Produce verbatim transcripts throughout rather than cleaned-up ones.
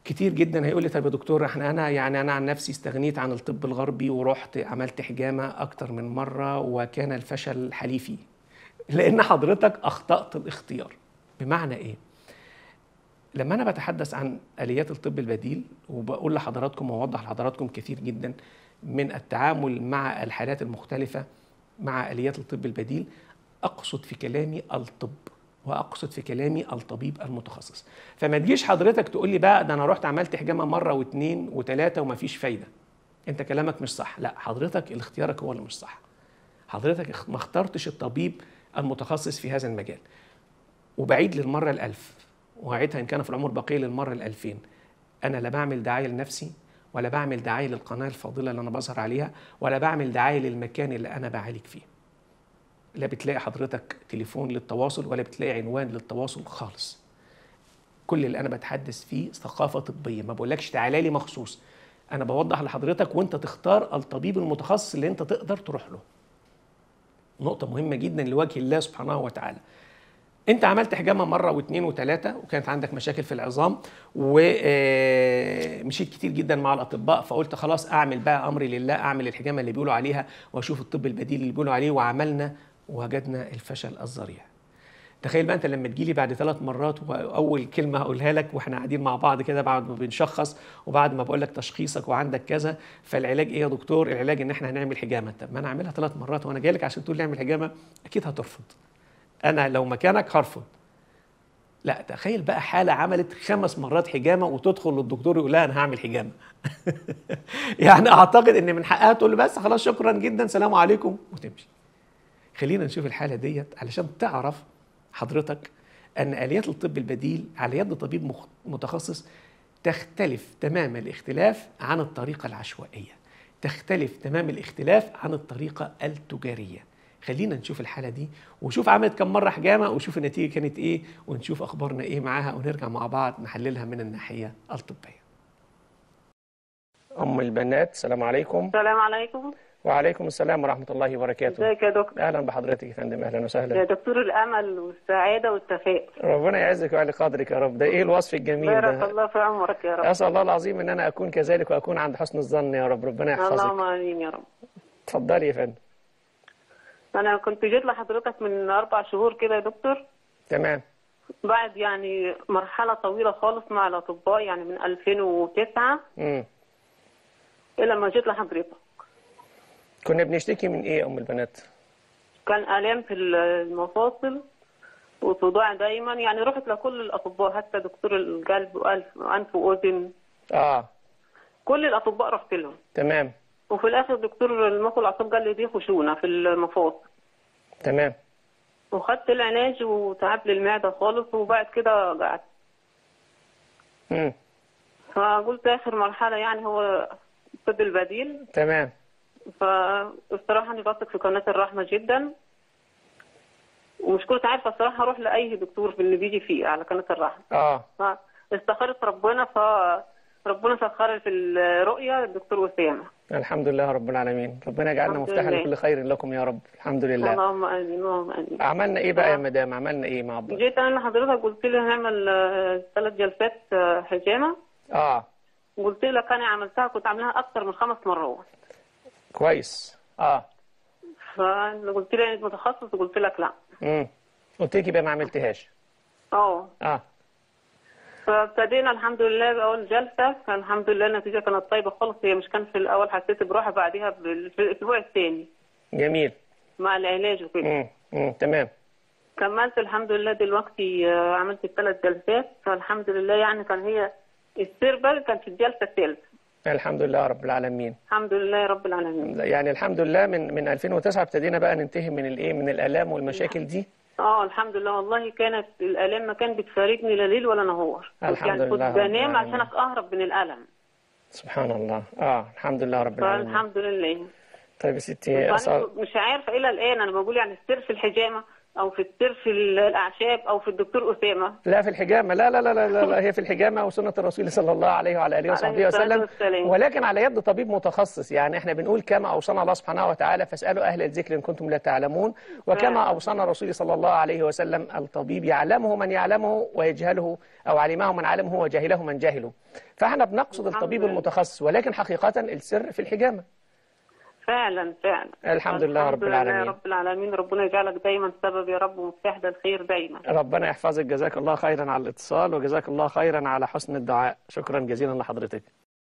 كتير جدا هيقول لي طب يا دكتور احنا انا يعني انا عن نفسي استغنيت عن الطب الغربي ورحت عملت حجامه اكتر من مره وكان الفشل حليفي. لان حضرتك اخطات الاختيار. بمعنى ايه؟ لما انا بتحدث عن اليات الطب البديل وبقول لحضراتكم واوضح لحضراتكم كثير جدا من التعامل مع الحالات المختلفه مع اليات الطب البديل، اقصد في كلامي الطب واقصد في كلامي الطبيب المتخصص. فما تجيش حضرتك تقول لي بقى ده انا رحت عملت حجامه مره واثنين وثلاثه ومفيش فايده، انت كلامك مش صح. لا، حضرتك اللي اختيارك هو اللي مش صح. حضرتك ما اخترتش الطبيب المتخصص في هذا المجال. وبعيد للمره الالف وأعيدها إن كان في العمر بقية للمرة الألفين، أنا لا بعمل دعاية لنفسي ولا بعمل دعاية للقناة الفاضلة اللي أنا بظهر عليها ولا بعمل دعاية للمكان اللي أنا بعالج فيه. لا بتلاقي حضرتك تليفون للتواصل ولا بتلاقي عنوان للتواصل خالص. كل اللي أنا بتحدث فيه ثقافة طبية، ما بقولكش تعالى لي مخصوص، أنا بوضح لحضرتك وأنت تختار الطبيب المتخصص اللي أنت تقدر تروح له. نقطة مهمة جدا لوجه الله سبحانه وتعالى. انت عملت حجامه مره واثنين وثلاثه وكانت عندك مشاكل في العظام ومشيت كتير جدا مع الاطباء، فقلت خلاص اعمل بقى امري لله، اعمل الحجامه اللي بيقولوا عليها واشوف الطب البديل اللي بيقولوا عليه، وعملنا ووجدنا الفشل الذريع. تخيل بقى انت لما تجيلي بعد ثلاث مرات واول كلمه هقولها لك واحنا قاعدين مع بعض كده بعد ما بنشخص وبعد ما بقول لك تشخيصك وعندك كذا، فالعلاج ايه يا دكتور؟ العلاج ان احنا هنعمل حجامه. طب ما انا اعملها ثلاث مرات وانا جاي لك عشان تقول لي اعمل حجامه؟ اكيد هترفض. انا لو مكانك هرفض. لا، تخيل بقى حاله عملت خمس مرات حجامه وتدخل للدكتور يقول لها انا هعمل حجامه. يعني اعتقد ان من حقها تقول له بس خلاص شكرا جدا سلام عليكم وتمشي. خلينا نشوف الحاله ديت علشان تعرف حضرتك ان اليات الطب البديل على يد طبيب متخصص تختلف تمام الاختلاف عن الطريقه العشوائيه، تختلف تمام الاختلاف عن الطريقه التجاريه. خلينا نشوف الحالة دي وشوف عملت كم مرة حجامة وشوف النتيجة كانت ايه ونشوف اخبارنا ايه معاها ونرجع مع بعض نحللها من الناحية الطبية. ام البنات السلام عليكم. السلام عليكم. وعليكم السلام ورحمة الله وبركاته. ازيك يا دكتور؟ اهلا بحضرتك يا فندم. اهلا وسهلا يا دكتور الامل والسعادة والتفاؤل. ربنا يعزك ويعلي قدرك يا رب. ده ايه الوصف الجميل ده؟ بارك الله في عمرك يا رب. اسال الله العظيم ان انا اكون كذلك واكون عند حسن الظن يا رب. ربنا يحفظك. اللهم امين يا رب. اتفضلي يا فندم. انا كنت جيت لحضرتك من اربع شهور كده يا دكتور. تمام. بعد يعني مرحلة طويلة خالص مع الاطباء، يعني من ألفين وتسعة امم الى ما جيت لحضرتك. كنا بنشتكي من ايه يا ام البنات؟ كان الام في المفاصل وصداع دايما، يعني رحت لكل الاطباء حتى دكتور القلب وانف واذن. اه كل الاطباء رحت لهم. تمام. وفي الاخر دكتور المخ والاعصاب قال لي دي خشونه في المفاصل. تمام. وخدت العلاج وتعب لي المعده خالص وبعد كده قعدت. امم فقلت اخر مرحله يعني هو الطب البديل. تمام. فالصراحه انا بثق في قناه الرحمه جدا، ومش كنت عارفه الصراحه اروح لاي دكتور في اللي بيجي فيه على قناه الرحمه. اه فاستخرت ربنا، فربنا سخر في الرؤيه الدكتور اسامه. الحمد لله رب العالمين. ربنا يجعلنا مفتاحا لكل خير لكم يا رب. الحمد لله. اللهم امين اللهم امين. عملنا ايه بقى يا مدام؟ عملنا ايه مع بعض؟ جيت انا لحضرتك قلت لي هنعمل ثلاث جلسات حجامه. اه قلت لك انا عملتها، كنت عاملاها اكتر من خمس مرات. كويس. اه فقلت لي انت متخصص وقلت لك لا. امم قلت لك بقى ما عملتهاش. اه اه فابتدينا الحمد لله باول جلسه، كان الحمد لله النتيجه كانت طيبه خالص. هي مش كان في الاول حسيت براحه، بعدها في الاسبوع الثاني جميل مع العلاج وكده. امم امم تمام. كملت الحمد لله دلوقتي عملت الثلاث جلسات، فالحمد لله يعني كان هي السيربل كان في الجلسه الثالثه. الحمد لله رب العالمين. الحمد لله رب العالمين. يعني الحمد لله من من ألفين وتسعة ابتدينا بقى ننتهي من الايه من الالام والمشاكل دي. اه الحمد لله والله كانت الالام ما كانت بتفارقني لا ليل ولا نهار. الحمد يعني لله. كنت بنام عشان اهرب من الالم. سبحان الله. اه الحمد لله رب العالمين. الحمد لله. طيب يا ستي أسأل... مش عارفه الى الان انا بقول يعني السر في الحجامه او في السر في الاعشاب او في الدكتور اسامه. لا في الحجامه، لا لا لا لا, لا هي في الحجامه وسنه الرسول صلى الله عليه وعلى اله وصحبه عليه الصلاة وسلم، والسلام. ولكن على يد طبيب متخصص. يعني احنا بنقول كما اوصانا الله سبحانه وتعالى فاسالوا اهل الذكر ان كنتم لا تعلمون، وكما فعلا. اوصانا الرسول صلى الله عليه وسلم الطبيب يعلمه من يعلمه ويجهله، او علمه من علمه وجاهله من جاهله. فاحنا بنقصد الحمد الطبيب لله. المتخصص، ولكن حقيقه السر في الحجامه. فعلا فعلا. الحمد لله رب العالمين. الحمد لله رب العالمين، ربنا يجعلك دايما سبب يا رب ومفتاح للخير دايما. ربنا يحفظك، جزاك الله خيرا على الاتصال، وجزاك الله خيرا على حسن الدعاء، شكرا جزيلا لحضرتك.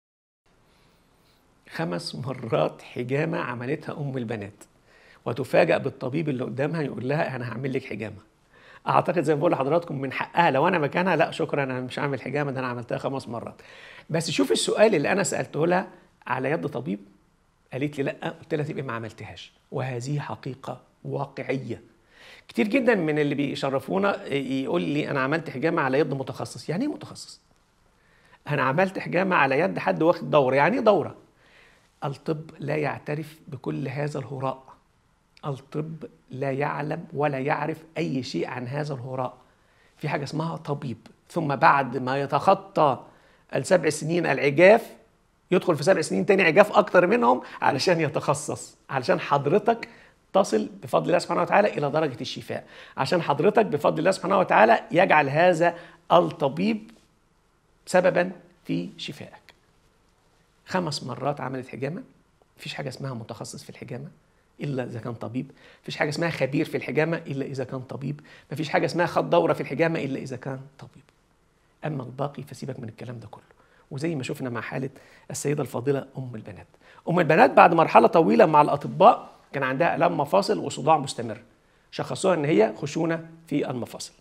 خمس مرات حجامة عملتها أم البنات، وتفاجأ بالطبيب اللي قدامها يقول لها أنا هعمل لك حجامة. أعتقد زي ما بقول لحضراتكم من حقها لو أنا مكانها لا شكرا أنا مش هعمل حجامة، ده أنا عملتها خمس مرات. بس شوف السؤال اللي أنا سألته لها على يد طبيب، قالت لي لا، قلت لها تبقى ما عملتهاش، وهذه حقيقة واقعية. كتير جدا من اللي بيشرفونا يقول لي أنا عملت حجامة على يد متخصص. يعني إيه متخصص؟ أنا عملت حجامة على يد حد واخد دورة. يعني إيه دورة؟ الطب لا يعترف بكل هذا الهراء. الطب لا يعلم ولا يعرف أي شيء عن هذا الهراء. في حاجة اسمها طبيب، ثم بعد ما يتخطى السبع سنين العجاف يدخل في سبع سنين تاني عجاف أكتر منهم علشان يتخصص، علشان حضرتك تصل بفضل الله سبحانه وتعالى إلى درجة الشفاء، عشان حضرتك بفضل الله سبحانه وتعالى يجعل هذا الطبيب سببا في شفائك. خمس مرات عملت حجامة. مفيش حاجة اسمها متخصص في الحجامة إلا إذا كان طبيب. مفيش حاجة اسمها خبير في الحجامة إلا إذا كان طبيب. مفيش حاجة اسمها خد دورة في الحجامة إلا إذا كان طبيب. أما الباقي فسيبك من الكلام ده كله. وزي ما شفنا مع حالة السيدة الفاضلة أم البنات. أم البنات بعد مرحلة طويلة مع الأطباء كان عندها آلام مفاصل وصداع مستمر، شخصوها إن هي خشونة في المفاصل.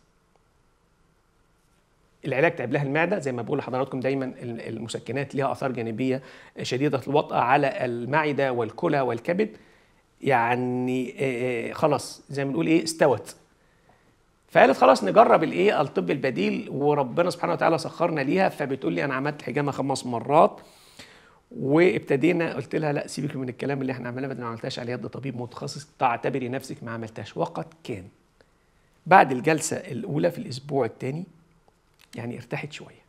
العلاج تعب لها المعدة، زي ما بقول لحضراتكم دايما المسكنات لها آثار جانبية شديدة الوطأة على المعدة والكلى والكبد. يعني خلاص زي ما بنقول ايه استوت. فقالت خلاص نجرب الايه الطب البديل، وربنا سبحانه وتعالى سخرنا ليها. فبتقول لي انا عملت حجامة خمس مرات، وابتدينا قلت لها لا سيبك من الكلام اللي احنا عملناه، بدل ما عملتهاش على يد طبيب متخصص تعتبري نفسك ما عملتهاش. وقد كان بعد الجلسة الأولى في الأسبوع الثاني يعني ارتاحت شويه.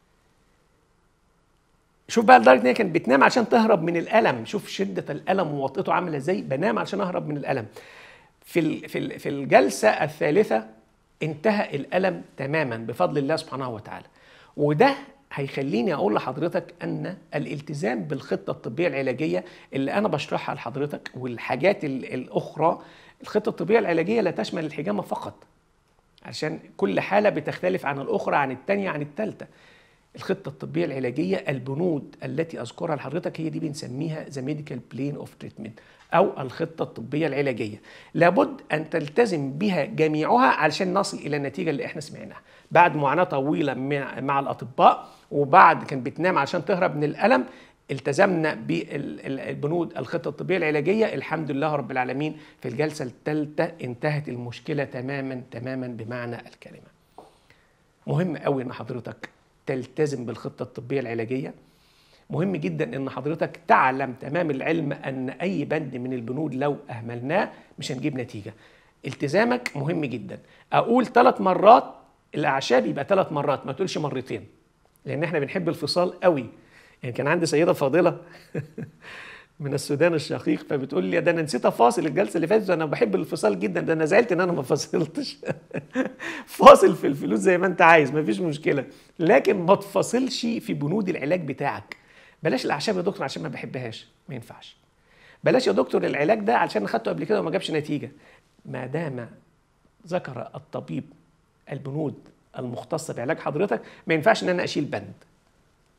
شوف بقى لدرجه ان هي كانت بتنام عشان تهرب من الالم. شوف شده الالم ووطئته عامله ازاي، بنام عشان اهرب من الالم. في في في الجلسه الثالثه انتهى الالم تماما بفضل الله سبحانه وتعالى. وده هيخليني اقول لحضرتك ان الالتزام بالخطه الطبيه العلاجيه اللي انا بشرحها لحضرتك والحاجات الاخرى. الخطه الطبيه العلاجيه لا تشمل الحجامه فقط، عشان كل حالة بتختلف عن الأخرى عن التانية عن التالتة. الخطة الطبية العلاجية البنود التي أذكرها لحضرتك هي دي بنسميها The Medical Plan of Treatment أو الخطة الطبية العلاجية. لابد أن تلتزم بها جميعها علشان نصل إلى النتيجة اللي احنا سمعناها. بعد معاناة طويلة مع الأطباء، وبعد كان بتنام عشان تهرب من الألم، التزمنا بالبنود الخطة الطبية العلاجية. الحمد لله رب العالمين في الجلسة الثالثة انتهت المشكلة تماما تماما بمعنى الكلمة. مهم قوي ان حضرتك تلتزم بالخطة الطبية العلاجية. مهم جدا ان حضرتك تعلم تمام العلم ان اي بند من البنود لو اهملناه مش هنجيب نتيجة. التزامك مهم جدا. اقول ثلاث مرات الاعشاب يبقى ثلاث مرات، ما تقولش مرتين، لان احنا بنحب الفصال قوي. يعني كان عندي سيدة فاضلة من السودان الشقيق، فبتقول لي ده انا نسيت افاصل الجلسه اللي فاتت، انا بحب الانفصال جدا، ده انا زعلت ان انا ما فاصلتش. فاصل في الفلوس زي ما انت عايز مفيش مشكله، لكن ما تفاصلش في بنود العلاج بتاعك. بلاش الاعشاب يا دكتور عشان ما بحبهاش، ما ينفعش. بلاش يا دكتور العلاج ده علشان اخدته قبل كده وما جابش نتيجه. ما دام ذكر الطبيب البنود المختصه بعلاج حضرتك ما ينفعش ان انا اشيل بند.